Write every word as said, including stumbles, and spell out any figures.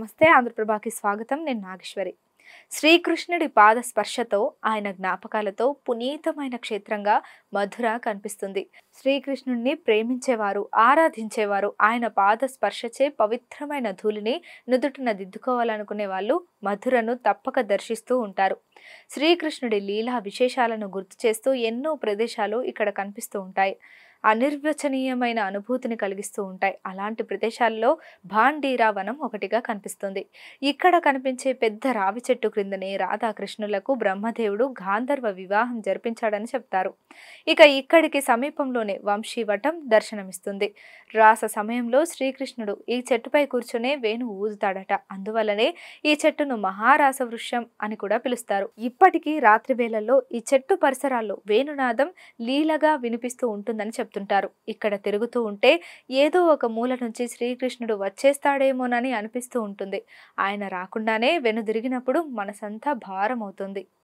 నమస్తే ఆంధ్రప్రభకి స్వాగతం. నేను నాగేశ్వరి. శ్రీకృష్ణుడి పాద స్పర్శతో ఆయన జ్ఞాపకాలతో పునీతమైన క్షేత్రంగా మధుర కనిపిస్తుంది. శ్రీకృష్ణుడిని ప్రేమించేవారు, ఆరాధించేవారు ఆయన పాద స్పర్శచే పవిత్రమైన ధూళిని నుదుటిన దిద్దుకోవాలనుకునే వాళ్ళు మధురను తప్పక దర్శిస్తూ ఉంటారు. శ్రీకృష్ణుడి లీలా విశేషాలను గుర్తు చేస్తూ ఎన్నో ప్రదేశాలు ఇక్కడ కనిపిస్తూ ఉంటాయి. అనిర్వచనీయమైన అనుభూతిని కలిగిస్తూ ఉంటాయి. అలాంటి ప్రదేశాల్లో భాండీరా వనం ఒకటిగా కనిపిస్తుంది. ఇక్కడ కనిపించే పెద్ద రావి చెట్టు క్రిందనే రాధాకృష్ణులకు బ్రహ్మదేవుడు గాంధర్వ వివాహం జరిపించాడని చెప్తారు. ఇక ఇక్కడికి సమీపంలోనే వంశీవటం దర్శనమిస్తుంది. రాస సమయంలో శ్రీకృష్ణుడు ఈ చెట్టుపై కూర్చునే వేణు ఊదుతాడట. అందువల్లనే ఈ చెట్టును మహారాస వృక్షం అని కూడా పిలుస్తారు. ఇప్పటికీ రాత్రి వేళల్లో ఈ చెట్టు పరిసరాల్లో వేణునాదం లీలగా వినిపిస్తూ ఉంటుందని చెప్తారు. ఇక్కడ తిరుగుతూ ఉంటే ఏదో ఒక మూల నుంచి శ్రీకృష్ణుడు వచ్చేస్తాడేమోనని అనిపిస్తూ ఉంటుంది. ఆయన రాకుండానే వెనుదిరిగినప్పుడు మనసంతా భారం అవుతుంది.